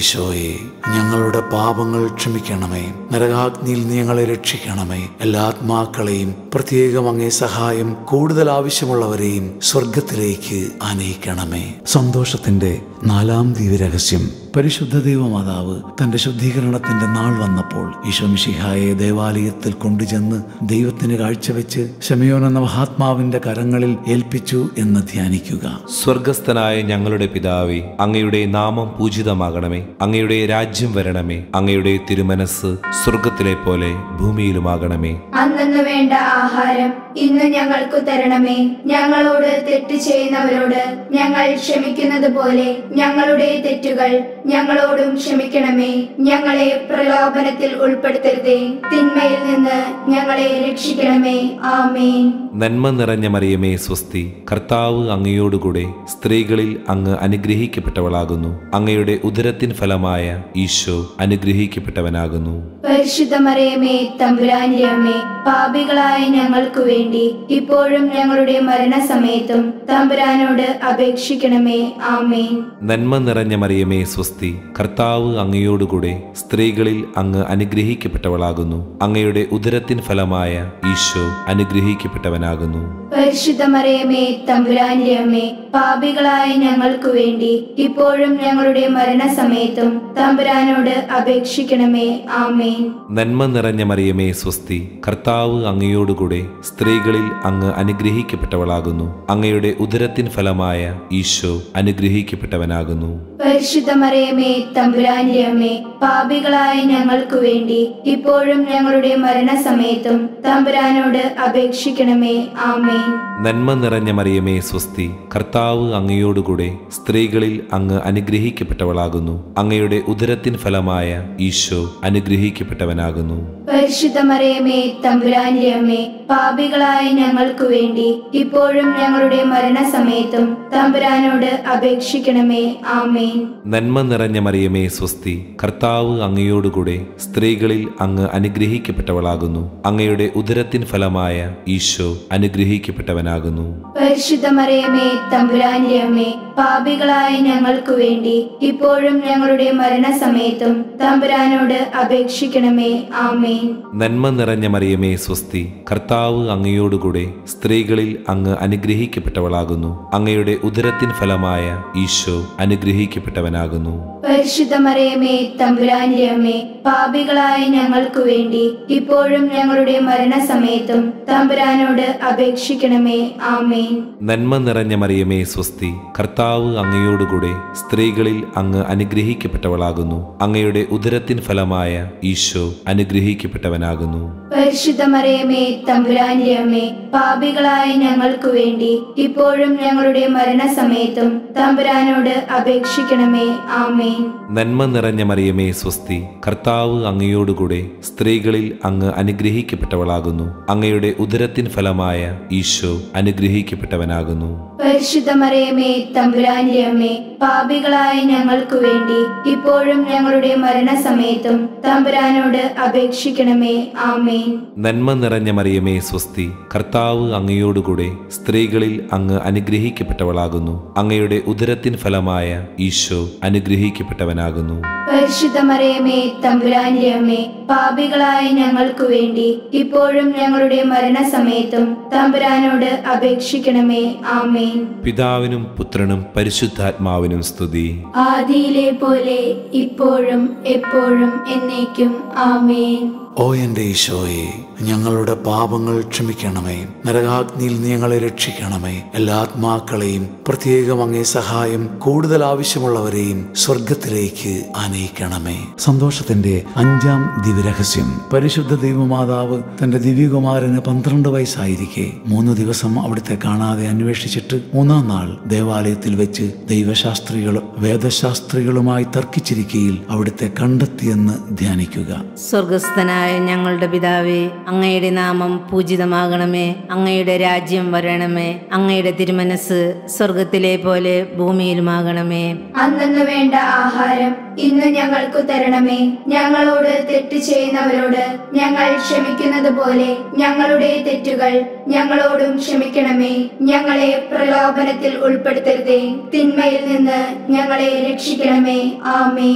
ഈശോയെ, ഞങ്ങളുടെ പാപങ്ങൾ ക്ഷമിക്കണമേ. നരകാഗ്നിയിൽ നീ ഞങ്ങളെ രക്ഷിക്കണമേ. എല്ലാ ആത്മാക്കളെയും പ്രത്യേകം അങ്ങേ സഹായം കൂടുതൽ ആവശ്യമുള്ളവരെയും സ്വർഗത്തിലേക്ക് ആനയിക്കണമേ. സന്തോഷത്തിന്റെ നാലാം ദിവ്യരഹസ്യം. പരിശുദ്ധ ദൈവമാതാവ് തന്റെ ശുദ്ധീകരണത്തിന്റെ നാൾ വന്നപ്പോൾ ഈശോ മിശിഹായെ ദേവാലയത്തിൽ കൊണ്ടുചെന്ന് ദൈവത്തിന് കാഴ്ചവെച്ച് ശമയോൻ എന്ന മഹാത്മാവിന്റെ കരങ്ങളിൽ ഏൽപ്പിച്ചു എന്ന് ധ്യാനിക്കുക. സ്വർഗസ്ഥനായ ഞങ്ങളുടെ പിതാവേ, അങ്ങയുടെ നാമം പൂജിതമാകണമേ. അങ്ങയുടെ രാജ്യം വരണമേ. അങ്ങയുടെ തിരുമനസ് സ്വർഗത്തിലെ പോലെ ഭൂമിയിലുമാകണമേ. അന്നു വേണ്ട ആഹാരം ഇന്ന് ഞങ്ങൾക്ക് തരണമേ. ഞങ്ങളോട് തെറ്റ് ചെയ്യുന്നവരോട് ഞങ്ങൾ ക്ഷമിക്കുന്നത് പോലെ ഞങ്ങളുടെ തെറ്റുകൾ ഞങ്ങളോടും ക്ഷമിക്കണമേ. ഞങ്ങളെ പ്രലോഭനത്തിൽ ഉൾപ്പെടുത്തരുതേ, തിന്മയിൽ നിന്ന് ഞങ്ങളെ രക്ഷിക്കണമേ. ആമേൻ. നന്മ നിറഞ്ഞ മറിയമേ സ്വസ്തി, കർത്താവ് അങ്ങയോടുകൂടെ സ്ത്രീകളിൽ അങ്ങ് അനുഗ്രഹിക്കപ്പെട്ടവളാകുന്നു. അങ്ങയുടെ ഉദരത്തിൻ ഫലമായ ഈശോ അനുഗ്രഹിക്കപ്പെട്ടവനാകുന്നു. പരിശുദ്ധ മറിയമേ, തമ്പുരാന്റെ അമ്മേ, പാപികളായ ഞങ്ങൾക്ക് വേണ്ടി ഇപ്പോഴും ഞങ്ങളുടെ മരണസമയത്തും തമ്പുരാനോട് അപേക്ഷിക്കണമേ. ആമേൻ. നന്മ നിറഞ്ഞ മറിയമേ സ്വസ്തി, കർത്താവ് അങ്ങയോടുകൂടെ സ്ത്രീകളിൽ അങ്ങ് അനുഗ്രഹിക്കപ്പെട്ടവളാകുന്നു. അങ്ങയുടെ ഉദരത്തിൻ ഫലമായ ഈശോ അനുഗ്രഹിക്കപ്പെട്ടവനാകുന്നു. പരിശുദ്ധ മറിയമേ, തമ്പുരാന്റെ അമ്മേ, പാപികളായ ഞങ്ങൾക്ക് വേണ്ടി ഇപ്പോഴും ഞങ്ങളുടെ മരണസമയത്തും തമ്പുരാനോട് അപേക്ഷിക്കണമേ. ആമേൻ. നന്മ നിറഞ്ഞ മറിയമേ സ്വസ്തി, കർത്താവ് അങ്ങയോടുകൂടെ സ്ത്രീകളിൽ അങ്ങ് അനുഗ്രഹിക്കപ്പെട്ടവളാകുന്നു. അങ്ങയുടെ ഉദരത്തിൻ ഫലമായ ഈശോ അനുഗ്രഹിക്കപ്പെട്ടവനാകുന്നു. പരിശുദ്ധ മറിയമേ, തമ്പുരാന്റെ അമ്മേ, പാപികളായ ഞങ്ങൾക്ക് വേണ്ടി ഇപ്പോഴും ഞങ്ങളുടെ മരണസമയത്തും തമ്പുരാനോട് അപേക്ഷിക്കണമേ. ആമേൻ. നന്മ നിറഞ്ഞ മറിയമേ സ്വസ്തി, കർത്താവ് അങ്ങയോടുകൂടെ സ്ത്രീകളിൽ അങ്ങ് അനുഗ്രഹിക്കപ്പെട്ടവളാകുന്നു. അങ്ങയുടെ ഉദരത്തിൻ ഫലമായ ഈശോ അനുഗ്രഹിക്കപ്പെട്ടവനാകുന്നു. പരിശുദ്ധ മറിയമേ, തമ്പുരാന്റെ അമ്മേ, പാപികളായ ഞങ്ങൾക്ക് വേണ്ടി ഇപ്പോഴും ഞങ്ങളുടെ മരണസമയത്തും തമ്പുരാനോട് അപേക്ഷിക്കണമേ. ആമേൻ. നന്മ നിറഞ്ഞ മറിയമേ സ്വസ്തി, കർത്താവ് അങ്ങയോടുകൂടെ സ്ത്രീകളിൽ അങ്ങ് അനുഗ്രഹിക്കപ്പെട്ടവളാകുന്നു. അങ്ങയുടെ ഉദരത്തിൻ ഫലമായ ഈശോ അനുഗ്രഹിക്കപ്പെട്ടവനാകുന്നു. പരിശുദ്ധ മറിയമേ, തമ്പുരാന്റെ അമ്മേ, പാപികളായ ഞങ്ങൾക്ക് വേണ്ടി ഇപ്പോഴും ഞങ്ങളുടെ മരണസമയത്തും തമ്പുരാനോട് അപേക്ഷിക്കണമേ. ആമേൻ. നന്മ നിറഞ്ഞ മറിയമേ സ്വസ്തി, കർത്താവ് അങ്ങയോടുകൂടെ സ്ത്രീകളിൽ അങ്ങ് അനുഗ്രഹിക്കപ്പെട്ടവളാകുന്നു. അങ്ങയുടെ ഉദരത്തിൻ ഫലമായ ഈശോ അനുഗ്രഹിക്കപ്പെട്ടവനാകുന്നു. പരിശുദ്ധ മറിയമേ, തമ്പുരാന്റെ അമ്മേ, പാപികളായ ഞങ്ങൾക്ക് വേണ്ടി ഇപ്പോഴും ഞങ്ങളുടെ മരണസമയത്തും തമ്പുരാനോട് അപേക്ഷിക്കണമേ. ആമേൻ. നന്മ നിറഞ്ഞ മറിയമേ സ്വസ്തി, കർത്താവ് അങ്ങയോടുകൂടെ സ്ത്രീകളിൽ അങ്ങ് അനുഗ്രഹിക്കപ്പെട്ടവളാകുന്നു. അങ്ങയുടെ ഉദരത്തിൻ ഫലമായ ഈശോ അനുഗ്രഹിക്കപ്പെട്ടവനാകുന്നു. പരിശുദ്ധ മറിയമേ, തമ്പുരാന്റെ അമ്മേ, പാപികളായ ഞങ്ങൾക്ക് വേണ്ടി ഇപ്പോഴും ഞങ്ങളുടെ മരണസമയത്തും തമ്പുരാനോട് അപേക്ഷിക്കണമേ. ആമേൻ. നന്മ നിറഞ്ഞ മറിയമേ സ്വസ്തി, കർത്താവ് അങ്ങയോടുകൂടെ സ്ത്രീകളിൽ അങ്ങ് അനുഗ്രഹിക്കപ്പെട്ടവളാകുന്നു. അങ്ങയുടെ ഉദരത്തിൻ ഫലമായ ഈശോ അനുഗ്രഹിക്കപ്പെട്ടവനാകുന്നു. പരിശുദ്ധ മറിയമേ, തമ്പുരാന്റെ അമ്മേ, പാപികളായ ഞങ്ങൾക്ക് വേണ്ടി ഇപ്പോഴും ഞങ്ങളുടെ മരണസമയത്തും തമ്പുരാനോട് അപേക്ഷിക്കണമേ. ആമേൻ. നന്മ നിറഞ്ഞ മറിയമേ സ്വസ്തി, കർത്താവ് അങ്ങയോടുകൂടെ സ്ത്രീകളിൽ അങ്ങ് അനുഗ്രഹിക്കപ്പെട്ടവളാകുന്നു. അങ്ങയുടെ ഉദരത്തിൻ ഫലമായ ഈശോ അനുഗ്രഹിക്കപ്പെട്ടവനാകുന്നു. പരിശുദ്ധ മറിയമേ, തമ്പുരാന്റെ അമ്മേ, പാപികളായ ഞങ്ങൾക്ക് വേണ്ടി ഇപ്പോഴും ഞങ്ങളുടെ മരണസമയത്തും തമ്പുരാനോട് അപേക്ഷിക്കണമേ. ആമേൻ. പിതാവിനും പുത്രനും പരിശുദ്ധാത്മാവിനും സ്തുതി. ആദിയിലെ പോലെ ഇപ്പോഴും എപ്പോഴും എന്നേക്കും. ആമേൻ. ഓ എന്റെ ഈശോയെ, ഞങ്ങളുടെ പാപങ്ങൾ ക്ഷമിക്കണമേ. നരകാഗ്നിയിൽ നീ ഞങ്ങളെ രക്ഷിക്കണമേ. എല്ലാ ആത്മാക്കളെയും പ്രത്യേകം അങ്ങേ സഹായം കൂടുതൽ ആവശ്യമുള്ളവരെയും സ്വർഗത്തിലേക്ക് ആനയിക്കണമേ. സന്തോഷത്തിന്റെ അഞ്ചാം ദിവ്യരഹസ്യം. പരിശുദ്ധ ദൈവമാതാവ് തന്റെ ദിവ്യകുമാരന് പന്ത്രണ്ട് വയസ്സായിരിക്കെ മൂന്ന് ദിവസം അവിടുത്തെ കാണാതെ അന്വേഷിച്ചിട്ട് മൂന്നാം നാൾ ദേവാലയത്തിൽ വെച്ച് ദൈവശാസ്ത്രികളും വേദശാസ്ത്രികളുമായി തർക്കിച്ചിരിക്കയിൽ അവിടുത്തെ കണ്ടെത്തിയെന്ന് ധ്യാനിക്കുക. സ്വർഗസ്ഥനായ ഞങ്ങളുടെ പിതാവേ, അങ്ങയുടെ നാമം പൂജിതമാകണമേ. അങ്ങയുടെ രാജ്യം വരണമേ. അങ്ങയുടെ തിരുമനസ് സ്വർഗത്തിലെ പോലെ ഭൂമിയിലുമാകണമേ. അന്നു വേണ്ട ആഹാരം ഇന്ന് ഞങ്ങൾക്ക് തരണമേ. ഞങ്ങളോട് തെറ്റ് ചെയ്യുന്നവരോട് ഞങ്ങൾ ക്ഷമിക്കുന്നത് പോലെ ഞങ്ങളുടെ തെറ്റുകൾ ഞങ്ങളോടും ക്ഷമിക്കണമേ. ഞങ്ങളെ പ്രലോഭനത്തിൽ ഉൾപ്പെടുത്തരുതേ, തിന്മയിൽ നിന്ന് ഞങ്ങളെ രക്ഷിക്കണമേ. ആമേൻ.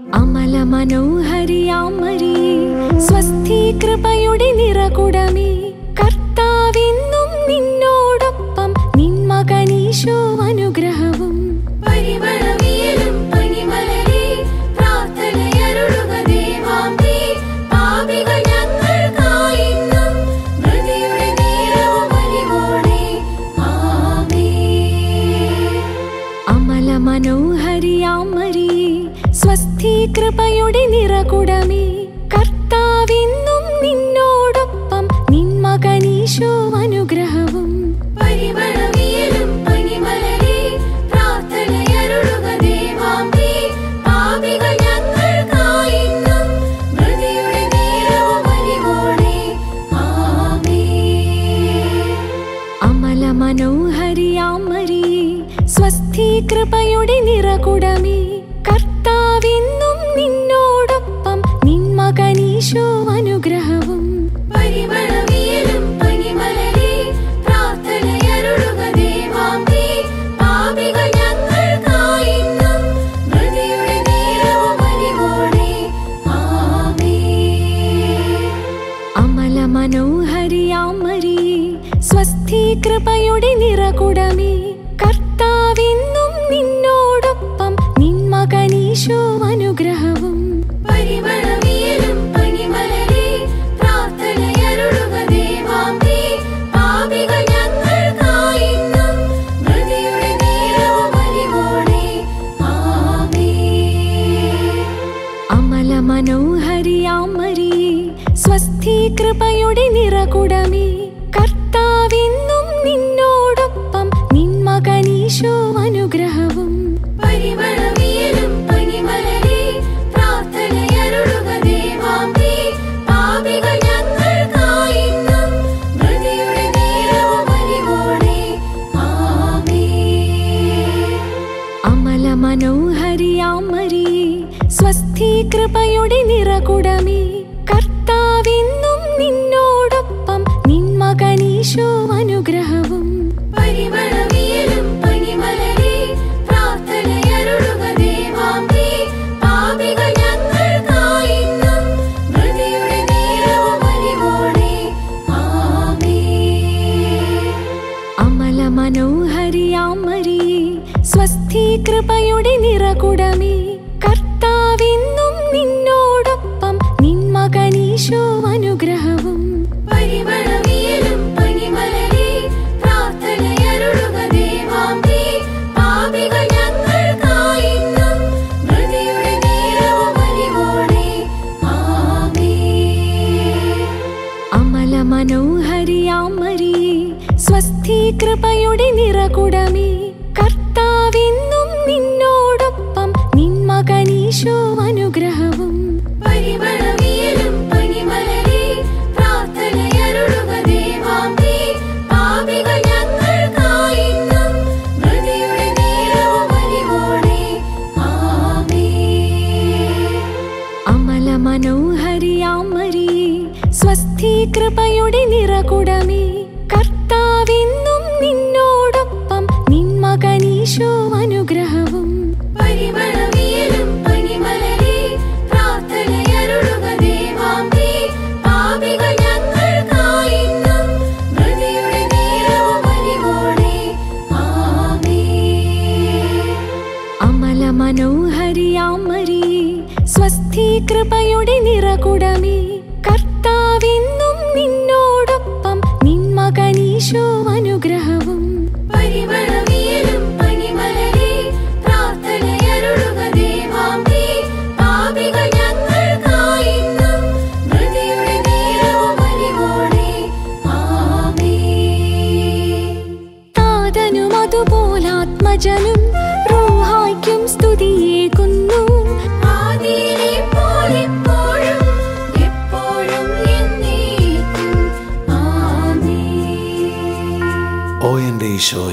അമല മനോഹരിയാം മരിയേ സ്വസ്തി കൃപയുടെ നിറകുടമേ കർത്താവെന്നും നിന്നോടൊപ്പം നിൻ മകനീശോ അനുഗ്രഹവും പരിമളവിയലും പനിമലരേ പ്രാർത്ഥനയരുളുക ദേവാംബേ പാപികൾ ഞങ്ങൾക്കായിന്നും മൃതിയുടെ നേരവും അലിവോടെ ആമേൻ. അമല മനോഹരിയാം മരിയേ സ്വസ്തി കൃപയുടെ നിറകുടമേ കർത്താവെന്നും നിന്നോടൊപ്പം നിൻ മകനീശോ അനുഗ്രഹവും പരിമളവിയലും പനിമലരേ പ്രാർത്ഥനയരുളുക ദേവാംബേ പാപികൾ ഞങ്ങൾക്കായിന്നും മൃതിയുടെ നേരവും അലിവോടെ ആമേൻ. അമല മനോഹരിയാം മരിയേ സ്വസ്തി കൃപയുടെ നിറകുടമേ കർത്താവെന്നും നിന്നോടൊപ്പം നിൻ മകനീശോ അനുഗ്രഹവും പരിമളവിയലും പനിമലരേ പ്രാർത്ഥനയരുളുക ദേവാംബേ പാപികൾ ഞങ്ങൾക്കായിന്നും മൃതിയുടെ നേരവും അലിവോടെ ആമേൻ. അമല മനോഹരിയാം മരിയേ സ്വസ്തി കൃപയുടെ നിറകുടമേ കർത്താവെന്നും നിന്നോടൊപ്പം നിൻ മകനീശോ അനുഗ്രഹവും പരിമളവിയലും പനിമലരേ പ്രാർത്ഥനയരുളുക ദേവാംബേ പാപികൾ ഞങ്ങൾക്കായിന്നും മൃതിയുടെ നേരവും അലിവോടെ ആമേൻ. അമല മനോഹരിയാം മരിയേ സ്വസ്തി കൃപയുടെ നിറകുടമേ കർത്താവെന്നും നിന്നോടൊപ്പം നിൻ മകനീശോ അനുഗ്രഹവും പരിമളവിയലും പനിമലരേ പ്രാർത്ഥനയരുളുക ദേവാംബേ പാപികൾ ഞങ്ങൾക്കായിന്നും മൃതിയുടെ നേരവും അലിവോടെ ആമേൻ. അമല മനോഹരിയാം മരിയേ സ്വസ്തി കൃപയുടെ നിറകുടമേ കർത്താവെന്നും നിന്നോടൊപ്പം നിൻ മകനീശോ അനുഗ്രഹവും പരിമളവിയലും പനിമലരേ പ്രാർത്ഥനയരുളുക ദേവാംബേ പാപികൾ ഞങ്ങൾക്കായിന്നും മൃതിയുടെ നേരവും അലിവോടെ ആമേൻ. അമല മനോഹരിയാം മരിയേ സ്വസ്തി കൃപയുടെ നിറകുടമേ കർത്താവെന്നും നിന്നോടൊപ്പം നിൻ മകനീശോ അനുഗ്രഹവും പരിമളവിയലും പനിമലരേ പ്രാർത്ഥനയരുളുക ദേവാംബേ പാപികൾ ഞങ്ങൾക്കായിന്നും മൃതിയുടെ നേരവും അലിവോടെ ആമേൻ. അമല മനോഹരിയാം മരിയേ സ്വസ്തി കൃപയുടെ നിറകുടമേ കർത്താവെന്നും നിന്നോടൊപ്പം നിൻ മകനീശോ അനുഗ്രഹവും പരിമളവിയലും പനിമലരേ പ്രാർത്ഥനയരുളുക ദേവാംബേ പാപികൾ ഞങ്ങൾക്കായിന്നും മൃതിയുടെ നേരവും അലിവോടെ ആമേൻ. അമല മനോഹരിയാം മരിയേ സ്വസ്തി കൃപയുടെ നിറകുടമേ കർത്താവെന്നും നിന്നോടൊപ്പം നിൻ മകനീശോ അനുഗ്രഹവും പരിമളവിയലും പനിമലരേ പ്രാർത്ഥനയരുളുക ദേവാംബേ പാപികൾ ഞങ്ങൾക്കായിന്നും മൃതിയുടെ നേരവും അലിവോടെ ആമേൻ. അമല മനോഹരിയാം മരിയേ സ്വസ്തി കൃപയുടെ നിറകുടമേ കർത്താവെന്നും നിന്നോടൊപ്പം നിൻ മകനീശോ അനുഗ്രഹവും പരിമളവിയലും പനിമലരേ പ്രാർത്ഥനയരുളുക ദേവാംബേ പാപികൾ ഞങ്ങൾക്കായിന്നും മൃതിയുടെ നേരവും അലിവോടെ ആമേൻ. താതനും അതുപോലാത്മജനും റൂഹായ്ക്കും സ്തുതിയേകുന്നു ആദിയിലെ പോലെപ്പോഴും എപ്പോഴും എന്നേക്കും ആമേൻ. ഓ എൻ്റെ ഈശോയെ,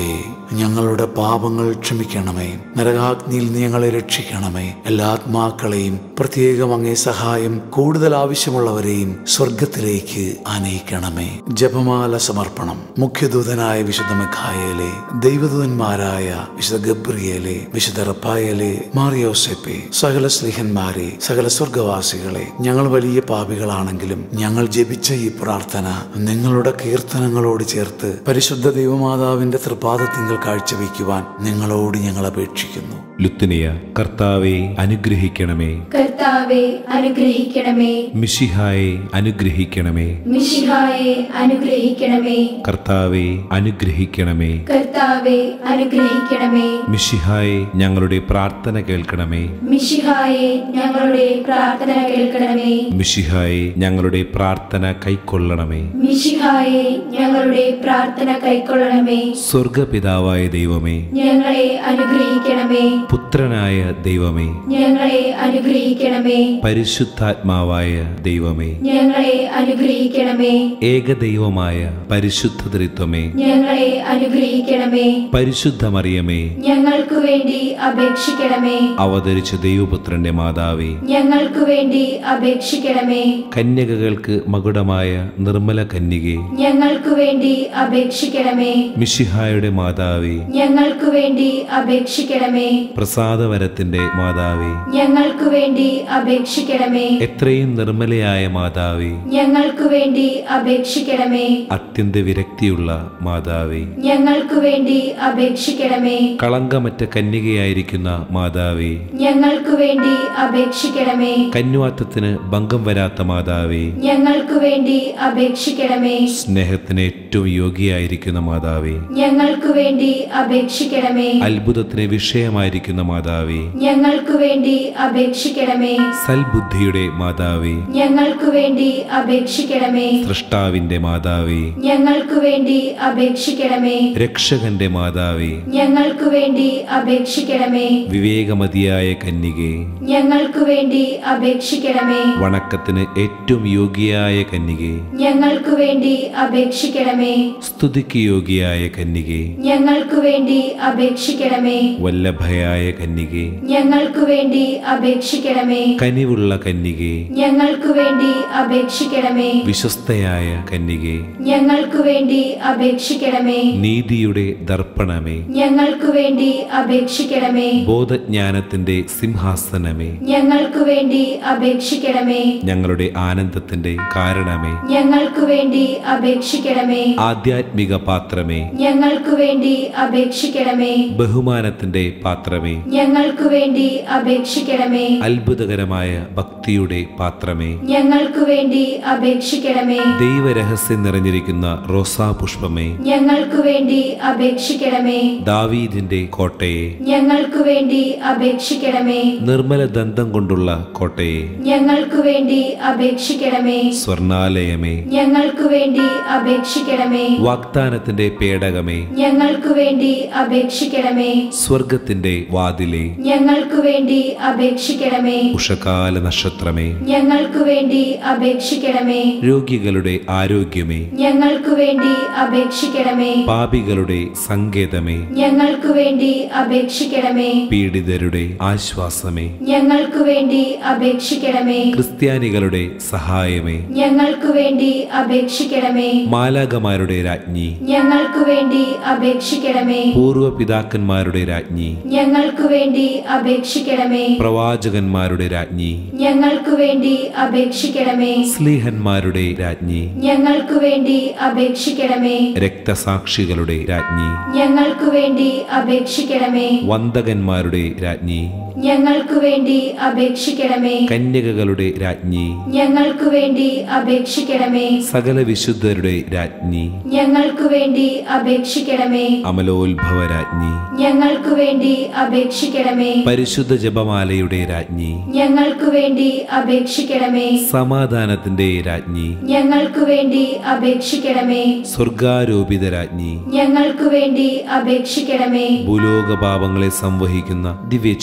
ഞങ്ങളുടെ പാപങ്ങൾ ക്ഷമിക്കണമേ. നരകാഗ്നിയിൽ നീ ഞങ്ങളെ രക്ഷിക്കണമേ. എല്ലാ ആത്മാക്കളെയും പ്രത്യേകം അങ്ങേ സഹായം കൂടുതൽ ആവശ്യമുള്ളവരെയും സ്വർഗത്തിലേക്ക് ആനയിക്കണമേ. ജപമാല സമർപ്പണം. മുഖ്യദൂതനായ വിശുദ്ധ മിഖായേലേ, ദൈവദൂതന്മാരായ വിശുദ്ധ ഗബ്രിയേലേ, വിശുദ്ധ റഫായേലേ, മാറിയോസേപ്പേ, സകല സ്ലീഹന്മാരെ, സകല സ്വർഗവാസികളെ, ഞങ്ങൾ വലിയ പാപികളാണെങ്കിലും ഞങ്ങൾ ജപിച്ച ഈ പ്രാർത്ഥന നിങ്ങളുടെ കീർത്തനങ്ങളോട് ചേർത്ത് പരിശുദ്ധ ദൈവമാതാവിന്റെ തൃപാദത്തിങ്കൽ കാഴ്ചവെക്കുവാൻ നിങ്ങളോട് ഞങ്ങൾ അപേക്ഷിക്കുന്നു. ലുത്തിനിയ. കർത്താവെ അനുഗ്രഹിക്കണമേ. കർത്താവെ അനുഗ്രഹിക്കണമേ. മിശിഹായെ അനുഗ്രഹിക്കണമേ. മിശിഹായെ അനുഗ്രഹിക്കണമേ. കർത്താവെ അനുഗ്രഹിക്കണമേ. കർത്താവെ അനുഗ്രഹിക്കണമേ. മിശിഹായെ ഞങ്ങളുടെ പ്രാർത്ഥന കേൾക്കണമേ. മിശിഹായെ ഞങ്ങളുടെ പ്രാർത്ഥന കേൾക്കണമേ. മിശിഹായെ ഞങ്ങളുടെ പ്രാർത്ഥന കൈക്കൊള്ളണമേ. മിശിഹായെ ഞങ്ങളുടെ പ്രാർത്ഥന കൈക്കൊള്ളണമേ. സ്വർഗപിതാവായ ദൈവമേ, ഞങ്ങളെ അനുഗ്രഹിക്കണമേ. പുത്രനായ ദൈവമേ, ഞങ്ങളെ അനുഗ്രഹിക്കണമേ. പരിശുദ്ധാത്മാവായ ദൈവമേ, ഞങ്ങളെ അനുഗ്രഹിക്കണമേ. ഏകദൈവമായ പരിശുദ്ധ ത്രിത്വമേ, ഞങ്ങളെ അനുഗ്രഹിക്കണമേ. പരിശുദ്ധ മറിയമേ, ഞങ്ങൾക്കു വേണ്ടി അപേക്ഷിക്കണമേ. അവതരിച്ച ദൈവപുത്രന്റെ മാതാവേ, ഞങ്ങൾക്കു വേണ്ടി അപേക്ഷിക്കണമേ. കന്യകകൾക്ക് മകുടമായ നിർമ്മല കന്യകേ, ഞങ്ങൾക്കു വേണ്ടി അപേക്ഷിക്കണമേ. മിശിഹായുടെ മാതാവേ, ഞങ്ങൾക്കു വേണ്ടി അപേക്ഷിക്കണമേ. പ്രസാദവരത്തിന്റെ മാതാവേ, ഞങ്ങൾക്കു വേണ്ടി അപേക്ഷിക്കണമേ. എത്രയും നിർമ്മലയായ മാതാവേ, ഞങ്ങൾക്കു വേണ്ടി അപേക്ഷിക്കണമേ. അത്യന്ത വിരക്തിയുള്ള മാതാവേ, ഞങ്ങൾക്കു വേണ്ടി അപേക്ഷിക്കണമേ. കളങ്കമറ്റ കന്യകയായിരിക്കുന്ന മാതാവേ, ഞങ്ങൾക്കു വേണ്ടി അപേക്ഷിക്കണമേ. കന്യാത്വത്തിന് ഭംഗം വരാത്ത മാതാവേ, ഞങ്ങൾക്കു വേണ്ടി അപേക്ഷിക്കണമേ. സ്നേഹത്തിന് ഏറ്റവും യോഗ്യയായിരിക്കുന്ന മാതാവേ, ഞങ്ങൾക്കു വേണ്ടി അപേക്ഷിക്കണമേ. അത്ഭുതത്തിന് വിഷയമായിരിക്കുന്ന മാതാവേ, ഞങ്ങൾക്കു വേണ്ടി അപേക്ഷിക്കണമേ. സൽബുദ്ധിയുടെ മാതാവേ, ഞങ്ങൾക്കു വേണ്ടി അപേക്ഷിക്കണമേ. സൃഷ്ടാവിന്റെ മാതാവേ, ഞങ്ങൾക്കു വേണ്ടി അപേക്ഷിക്കണമേ. രക്ഷകന്റെ മാതാവേ, ഞങ്ങൾക്കു വേണ്ടി അപേക്ഷിക്കണമേ. വിവേകമതിയായ കന്യകേ, ഞങ്ങൾക്കു വേണ്ടി അപേക്ഷിക്കണമേ. വണക്കത്തിന് ഏറ്റവും യോഗ്യയായ കന്യകേ, ഞങ്ങൾക്കു വേണ്ടി അപേക്ഷിക്കണമേ. സ്തുതിക്ക് യോഗ്യയായ കന്യകേ, ഞങ്ങൾക്കു വേണ്ടി അപേക്ഷിക്കണമേ. വല്ലഭയായ കന്യകേ, ഞങ്ങൾക്കു വേണ്ടി അപേക്ഷിക്കണമേ. കനിവുള്ള കന്യകേ, ഞങ്ങൾക്കു വേണ്ടി അപേക്ഷിക്കണമേ. വിശ്വസ്തയായ കന്യകേ, ഞങ്ങൾക്കു വേണ്ടി അപേക്ഷിക്കണമേ. നീതിയുടെ ദർപ്പണമേ, ഞങ്ങൾക്കു വേണ്ടി അപേക്ഷിക്കണമേ. ബോധജ്ഞാനത്തിന്റെ സിംഹാസനമേ, ഞങ്ങൾക്കു വേണ്ടി അപേക്ഷിക്കണമേ. ഞങ്ങളുടെ ആനന്ദത്തിന്റെ കാരണമേ, ഞങ്ങൾക്കു വേണ്ടി അപേക്ഷിക്കണമേ. ആധ്യാത്മിക പാത്രമേ, ഞങ്ങൾക്കു വേണ്ടി അപേക്ഷിക്കണമേ. ബഹുമാനത്തിന്റെ പാത്രമേ, ഞങ്ങൾക്കു വേണ്ടി അപേക്ഷിക്കണമേ. അത്ഭുതകരമായ ഭക്തിയുടെ പാത്രമേ, ഞങ്ങൾക്കു വേണ്ടി അപേക്ഷിക്കണമേ. ദൈവരഹസ്യം നിറഞ്ഞിരിക്കുന്ന റോസാ പുഷ്പമേ, ഞങ്ങൾക്കു വേണ്ടി അപേക്ഷിക്കണമേ. ദാവീദിന്റെ കോട്ടയെ, ഞങ്ങൾക്കു വേണ്ടി അപേക്ഷിക്കണമേ. നിർമ്മല ദന്തം കൊണ്ടുള്ള കോട്ടയെ, ഞങ്ങൾക്കു വേണ്ടി അപേക്ഷിക്കണമേ. സ്വർണാലയമേ, ഞങ്ങൾക്കു വേണ്ടി അപേക്ഷിക്കണമേ. വാഗ്ദാനത്തിന്റെ പേടകമേ, ഞങ്ങൾക്കു വേണ്ടി അപേക്ഷിക്കണമേ. സ്വർഗത്തിന്റെ വാതിലേ, ഞങ്ങൾക്കു വേണ്ടി അപേക്ഷിക്കണമേ. ഉഷകാല നക്ഷത്രമേ, ഞങ്ങൾക്കു വേണ്ടി അപേക്ഷിക്കണമേ. രോഗികളുടെ ആരോഗ്യമേ, ഞങ്ങൾക്കു വേണ്ടി അപേക്ഷിക്കണമേ. പാപികളുടെ സങ്കേതമേ, ഞങ്ങൾക്കു വേണ്ടി അപേക്ഷിക്കണമേ. പീഡിതരുടെ ആശ്വാസമേ, ഞങ്ങൾക്കു വേണ്ടി അപേക്ഷിക്കണമേ. ക്രിസ്ത്യാനികളുടെ സഹായമേ, ഞങ്ങൾക്കു വേണ്ടി അപേക്ഷിക്കണമേ. മാലാകമാരുടെ രാജ്ഞി, ഞങ്ങൾക്കു വേണ്ടി അപേക്ഷിക്കണമേ. പൂർവ പിതാക്കന്മാരുടെ രാജ്ഞി, ഞങ്ങൾക്കു വേണ്ടി അപേക്ഷിക്കണമേ. പ്രവാചകന്മാരുടെ രാജ്ഞി, ഞങ്ങൾക്കു വേണ്ടി അപേക്ഷിക്കണമേ. സ്ലീഹന്മാരുടെ രാജ്ഞി, ഞങ്ങൾക്കു വേണ്ടി അപേക്ഷിക്കണമേ. രക്തസാക്ഷികളുടെ രാജ്ഞി, ഞങ്ങൾക്കു വേണ്ടി അപേക്ഷിക്കണമേ. വന്ദകന്മാരുടെ രാജ്ഞി, ഞങ്ങൾക്കു വേണ്ടി അപേക്ഷിക്കണമേ. കന്യകകളുടെ രാജ്ഞി, ഞങ്ങൾക്കു വേണ്ടി അപേക്ഷിക്കണമേ. സകല വിശുദ്ധരുടെ രാജ്ഞി, ഞങ്ങൾക്കു വേണ്ടി അപേക്ഷിക്കണമേ. അമലോത്ഭവ രാജ്ഞി, ഞങ്ങൾക്കു വേണ്ടി അപേക്ഷിക്കണമേ. പരിശുദ്ധ ജപമാലയുടെ രാജ്ഞി, ഞങ്ങൾക്കു വേണ്ടി അപേക്ഷിക്കണമേ. സമാധാനത്തിന്റെ രാജ്ഞി, ഞങ്ങൾക്കു വേണ്ടി അപേക്ഷിക്കണമേ. സ്വർഗാരോപിത രാജ്ഞി, ഞങ്ങൾക്കു വേണ്ടി അപേക്ഷിക്കണമേ. ഭൂലോക പാപങ്ങളെ സംവഹിക്കുന്ന ദിവ്യ ചെമ്പരാട്ടി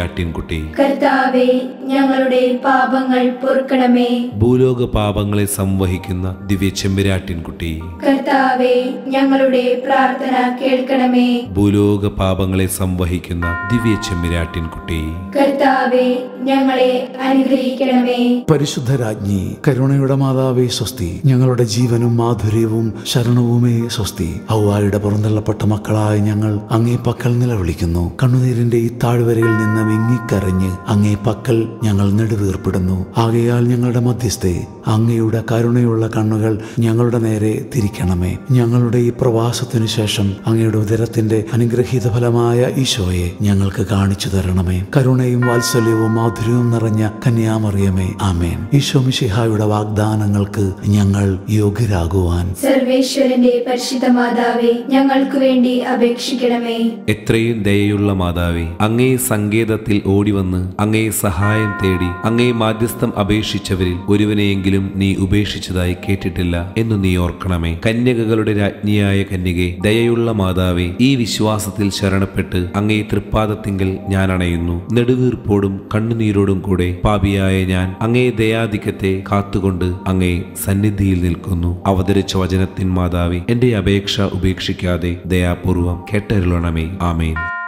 ചെമ്മരിയാട്ടിൻകുട്ടി, കർത്താവെ ഞങ്ങളുടെ പാപങ്ങൾ പൊറുക്കണമേ. ഭൂലോക പാപങ്ങളെ സംവഹിക്കുന്ന ദിവ്യ ചെമ്മരിയാട്ടിൻകുട്ടി, കർത്താവെ ഞങ്ങളുടെ പ്രാർത്ഥന കേൾക്കണമേ. ഭൂലോക പാപങ്ങളെ സംവഹിക്കുന്ന ദിവ്യ ചെമ്മരിയാട്ടിൻകുട്ടി, കർത്താവെ ഞങ്ങളെ അനുഗ്രഹിക്കണമേ. പരിശുദ്ധ രാജ്ഞി, കരുണയുടെ മാതാവേ സ്വസ്തി. ഞങ്ങളുടെ ജീവനും മാധുര്യവും ശരണവുമേ സ്വസ്തി. ഹൗവായുടെ പുറന്തള്ളപ്പെട്ട മക്കളായ ഞങ്ങൾ അങ്ങേ പക്കൽ നിലവിളിക്കുന്നു. കണ്ണുനീരിന്റെ ഈ താഴ്വരയിൽ നിന്ന് വിങ്ങിക്കരഞ്ഞ് അങ്ങേ പക്കൽ ഞങ്ങൾ നെടുവീർപ്പിടുന്നു. ആകയാൽ ഞങ്ങളുടെ മധ്യസ്ഥെ അങ്ങയുടെ കരുണയുള്ള കണ്ണുകൾ ഞങ്ങളുടെ നേരെ തിരിക്കണമേ. ഞങ്ങളുടെ ഈ പ്രവാസത്തിനു ശേഷം അങ്ങയുടെ ഉദരത്തിന്റെ അനുഗ്രഹീത ഫലമായ ഈശോയെ ഞങ്ങൾക്ക് കാണിച്ചു തരണമേ. കരുണയും വാത്സല്യവും മാധുര്യവും നിറഞ്ഞ കന്യാമറിയമേ, ആമേൻ. ഈശോ മിശിഹായുടെ വാഗ്ദാനങ്ങൾക്ക് ഞങ്ങൾ യോഗ്യരാകുവാൻ സർവേശ്വരന്റെ പരിശുദ്ധ മാതാവേ ഞങ്ങൾക്ക് വേണ്ടി അപേക്ഷിക്കണമേ. എത്രയും ദയയുള്ള മാതാവേ, അങ്ങേ സങ്കേതത്തിൽ ഓടിവന്ന് അങ്ങേ സഹായം തേടി അങ്ങേ മാധ്യസ്ഥം അപേക്ഷിച്ചവരിൽ ഒരുവനെയെങ്കിലും നീ ഉപേക്ഷിച്ചതായി കേട്ടിട്ടില്ല എന്ന് നീ ഓർക്കണമേ. കന്യകകളുടെ രാജ്ഞിയായ കന്യകെ, ദയയുള്ള മാതാവേ, ഈ വിശ്വാസത്തിൽ ശരണപ്പെട്ട് അങ്ങേ തൃപ്പാദത്തിങ്കൽ ഞാൻ അണയുന്നു. നെടുവീർപ്പോടും കണ്ണുനീരോടും കൂടെ പാപിയായ ഞാൻ അങ്ങേ ദയാധിക്യത്തെ കാത്തുകൊണ്ട് അങ്ങേ സന്നിധിയിൽ നിൽക്കുന്നു. അവതരിച്ച വചനത്തിൻ മാതാവേ, എന്റെ അപേക്ഷ ഉപേക്ഷിക്കാതെ ദയാപൂർവം കേട്ടരുളണമേ. ആമേൻ.